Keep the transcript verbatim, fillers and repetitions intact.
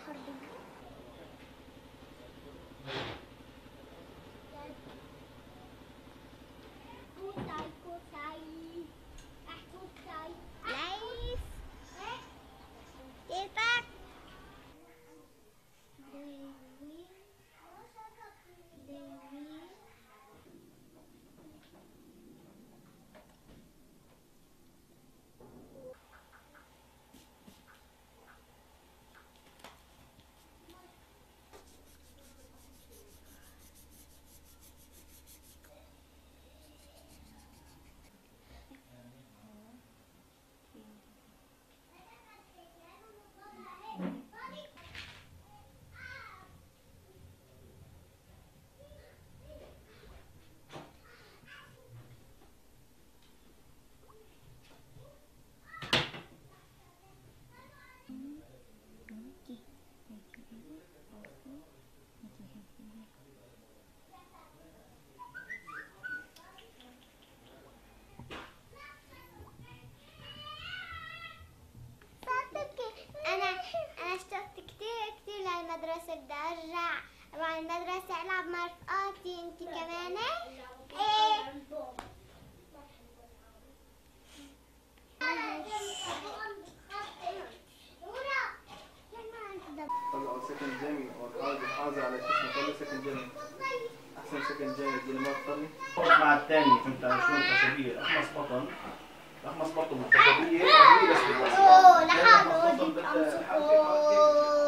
المدرسة بدي ارجع اروح المدرسة العب مع رفقاتي. انت كمان؟ ايه طلعوا سكن جامعي وحافظ على شو اسمه طلع سكن جامعي احسن سكن جامعي الدنمارك طلع مع الثاني. فهمت شلون الخشبية اخمص بطن اخمص بطن الخشبية بس اوه لحاله بدي امسكه.